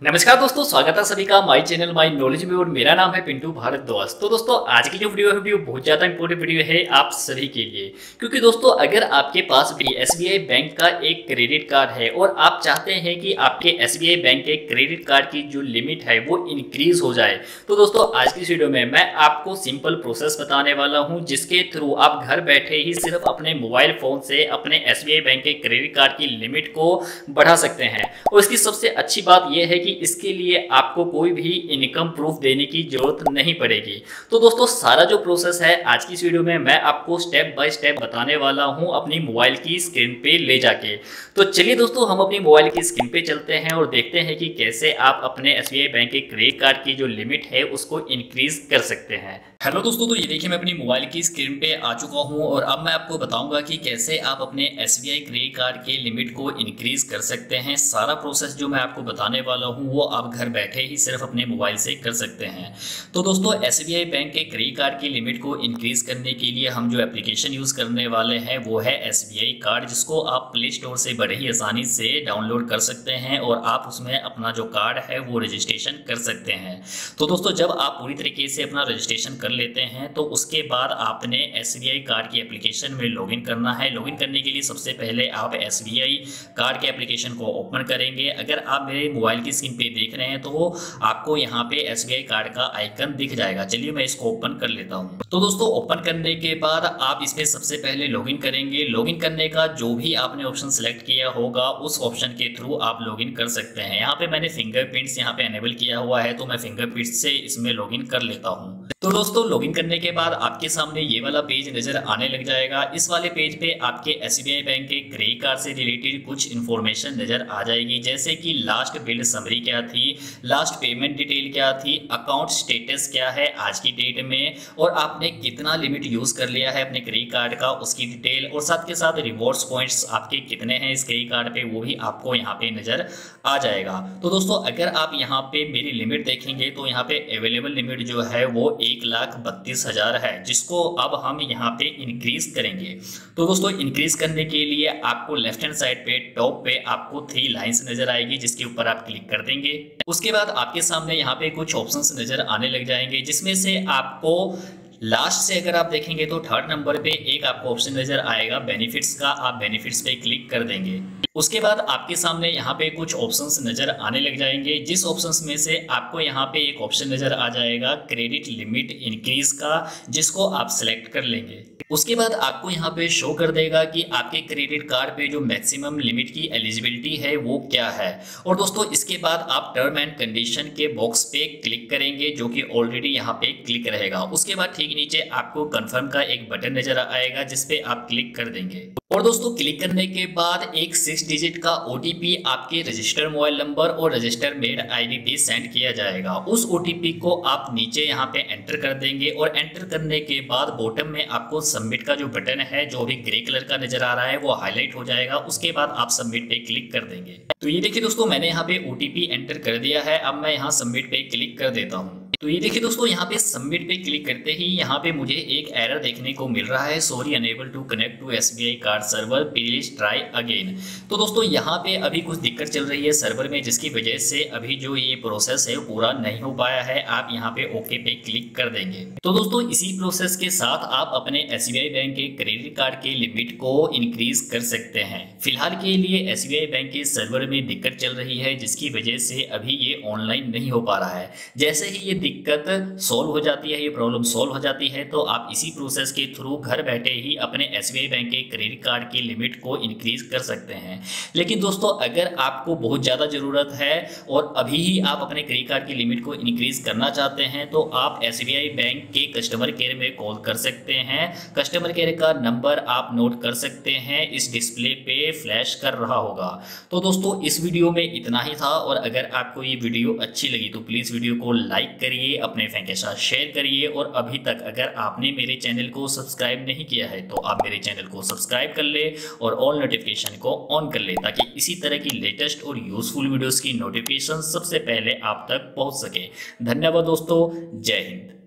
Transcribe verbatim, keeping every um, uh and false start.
नमस्कार दोस्तों, स्वागत है सभी का माई चैनल माई नॉलेज में और मेरा नाम है पिंटू भारद्वाज। तो दोस्तों आज की जो वीडियो है वीडियो बहुत ज़्यादा इंपॉर्टेंट वीडियो है आप सभी के लिए, क्योंकि दोस्तों अगर आपके पास भी एसबीआई बैंक का एक क्रेडिट कार्ड है और आप चाहते हैं कि आपके एसबीआई बैंक के क्रेडिट कार्ड की जो लिमिट है वो इंक्रीज हो जाए, तो दोस्तों आज की इस वीडियो में मैं आपको सिंपल प्रोसेस बताने वाला हूँ जिसके थ्रू आप घर बैठे ही सिर्फ अपने मोबाइल फोन से अपने एसबीआई बैंक के क्रेडिट कार्ड की लिमिट को बढ़ा सकते हैं। और इसकी सबसे अच्छी बात यह है कि इसके लिए आपको कोई भी इनकम प्रूफ देने की जरूरत नहीं पड़ेगी। तो दोस्तों सारा जो प्रोसेस है आज की इस वीडियो में मैं आपको स्टेप बाय स्टेप बताने वाला हूं अपनी मोबाइल की स्क्रीन पे ले जाके। तो चलिए दोस्तों हम अपनी मोबाइल की स्क्रीन पे चलते हैं और देखते हैं कि कैसे आप अपने एसबीआई बैंक के क्रेडिट कार्ड की जो लिमिट है उसको इंक्रीज कर सकते हैं। हेलो दोस्तों, तो ये देखिए मैं अपनी मोबाइल की स्क्रीन पे आ चुका हूं और अब मैं आपको बताऊंगा कि कैसे आप अपने एसबीआई क्रेडिट कार्ड के लिमिट को इंक्रीज कर सकते हैं। सारा प्रोसेस जो मैं आपको बताने वाला हूं वो आप घर बैठे ही सिर्फ अपने मोबाइल से कर सकते हैं। तो दोस्तों एसबीआई बैंक के क्रेडिट कार्ड की लिमिट को इंक्रीज करने के लिए हम जो एप्लीकेशन यूज करने वाले हैं वो है एसबीआई कार्ड, जिसको आप प्ले स्टोर से बड़े ही आसानी से डाउनलोड कर सकते हैं और आप उसमें अपना जो कार्ड है वो रजिस्ट्रेशन कर सकते हैं। तो दोस्तों जब आप पूरी तरीके से अपना रजिस्ट्रेशन कर लेते हैं तो उसके बाद आपने एसबीआई कार्ड की एप्लीकेशन में लॉगिन करना है। लॉगिन करने के लिए सबसे पहले आप एसबीआई कार्ड के एप्लीकेशन को ओपन करेंगे। अगर आप मेरे मोबाइल की स्क्रीन पे देख रहे हैं तो आपको यहाँ पे एसबीआई कार्ड का आइकन दिख जाएगा। चलिए मैं इसको ओपन कर लेता हूँ। तो दोस्तों ओपन करने के बाद आप इस पे सबसे पहले लॉगिन करेंगे। लॉगिन करने का जो भी आपने ऑप्शन सेलेक्ट किया होगा उस ऑप्शन के थ्रू आप लॉगिन कर सकते हैं। यहाँ पे मैंने फिंगरप्रिंट्स यहाँ पे एनेबल किया हुआ है तो मैं फिंगरप्रिंट्स से इसमें लॉगिन कर लेता हूँ। तो दोस्तों लॉगिन करने के बाद आपके सामने ये वाला पेज नजर आने लग जाएगा। इस वाले पेज पे आपके एसबीआई बैंक के क्रेडिट कार्ड से रिलेटेड कुछ इन्फॉर्मेशन नजर आ जाएगी, जैसे कि लास्ट बिल समरी क्या थी, लास्ट पेमेंट डिटेल क्या थी, अकाउंट स्टेटस क्या है आज की डेट में, और आपने कितना लिमिट यूज कर लिया है अपने क्रेडिट कार्ड का उसकी डिटेल, और साथ के साथ रिवॉर्ड्स पॉइंट्स आपके कितने हैं इस क्रेडिट कार्ड पे वो भी आपको यहाँ पे नजर आ जाएगा। तो दोस्तों अगर आप यहाँ पे मेरी लिमिट देखेंगे तो यहाँ पे अवेलेबल लिमिट जो है वो एक लाख बत्तीस हजार है, जिसको अब हम यहाँ पे इंक्रीज करेंगे। तो दोस्तों इंक्रीज करने के लिए आपको लेफ्ट हैंड साइड पे टॉप पे आपको थ्री लाइंस नजर आएगी जिसके ऊपर आप क्लिक कर देंगे। उसके बाद आपके सामने यहाँ पे कुछ ऑप्शंस नजर आने लग जाएंगे, जिसमें से आपको लास्ट से अगर आप देखेंगे तो थर्ड नंबर पे एक आपको ऑप्शन नजर आएगा बेनिफिट्स का। आप बेनिफिट्स पे क्लिक कर देंगे। उसके बाद आपके सामने यहाँ पे कुछ ऑप्शंस नजर आने लग जाएंगे, जिस ऑप्शंस में से आपको यहाँ पे एक ऑप्शन नजर आ जाएगा क्रेडिट लिमिट इंक्रीज का, जिसको आप सिलेक्ट कर लेंगे। उसके बाद आपको यहाँ पे शो कर देगा कि आपके क्रेडिट कार्ड पे जो मैक्सिमम लिमिट की एलिजिबिलिटी है वो क्या है। और दोस्तों इसके बाद आप टर्म एंड कंडीशन के बॉक्स पे क्लिक करेंगे, जो कि ऑलरेडी यहाँ पे क्लिक रहेगा। उसके बाद ठीक नीचे आपको कंफर्म का एक बटन नजर आएगा जिसपे आप क्लिक कर देंगे। और दोस्तों क्लिक करने के बाद एक सिक्स डिजिट का ओटीपी आपके रजिस्टर्ड मोबाइल नंबर और रजिस्टर्ड मेल आईडी पे सेंड किया जाएगा। उस ओटीपी को आप नीचे यहाँ पे एंटर कर देंगे और एंटर करने के बाद बॉटम में आपको सबमिट का जो बटन है जो भी ग्रे कलर का नजर आ रहा है वो हाईलाइट हो जाएगा। उसके बाद आप सबमिट पे क्लिक कर देंगे। तो ये देखिए दोस्तों मैंने यहाँ पे ओटीपी एंटर कर दिया है। अब मैं यहाँ सबमिट पे क्लिक कर देता हूँ। तो ये देखिए दोस्तों यहाँ पे सबमिट पे क्लिक करते ही यहाँ पे मुझे एक एरर देखने को मिल रहा है, sorry unable to connect to SBI card server, please try again. तो दोस्तों यहाँ पे अभी कुछ दिक्कत चल रही है सर्वर में, जिसकी वजह से अभी जो ये प्रोसेस है पूरा नहीं हो पाया है। आप यहाँ पे ओके पे क्लिक कर देंगे। तो दोस्तों इसी प्रोसेस के साथ आप अपने एसबीआई बैंक के क्रेडिट कार्ड के लिमिट को इंक्रीज कर सकते हैं। फिलहाल के लिए एसबीआई बैंक के सर्वर में दिक्कत चल रही है, जिसकी वजह से अभी ये ऑनलाइन नहीं हो पा रहा है। जैसे ही ये दिक्कत सॉल्व हो जाती है, ये प्रॉब्लम सॉल्व हो जाती है, तो आप इसी प्रोसेस के थ्रू घर बैठे ही अपने एसबीआई बैंक के क्रेडिट कार्ड की लिमिट को इंक्रीज कर सकते हैं। लेकिन दोस्तों अगर आपको बहुत ज़्यादा ज़रूरत है और अभी ही आप अपने क्रेडिट कार्ड की लिमिट को इंक्रीज करना चाहते हैं तो आप एसबीआई बैंक के कस्टमर केयर में कॉल कर सकते हैं। कस्टमर केयर का नंबर आप नोट कर सकते हैं, इस डिस्प्ले पे फ्लैश कर रहा होगा। तो दोस्तों इस वीडियो में इतना ही था, और अगर आपको ये वीडियो अच्छी लगी तो प्लीज़ वीडियो को लाइक करिए, अपने फ्रेंड के साथ शेयर करिए, और अभी तक अगर आपने मेरे चैनल को सब्सक्राइब नहीं किया है तो आप मेरे चैनल को सब्सक्राइब कर ले और ऑल नोटिफिकेशन को ऑन कर ले, ताकि इसी तरह की लेटेस्ट और यूजफुल वीडियोस की नोटिफिकेशन सबसे पहले आप तक पहुंच सके। धन्यवाद दोस्तों, जय हिंद।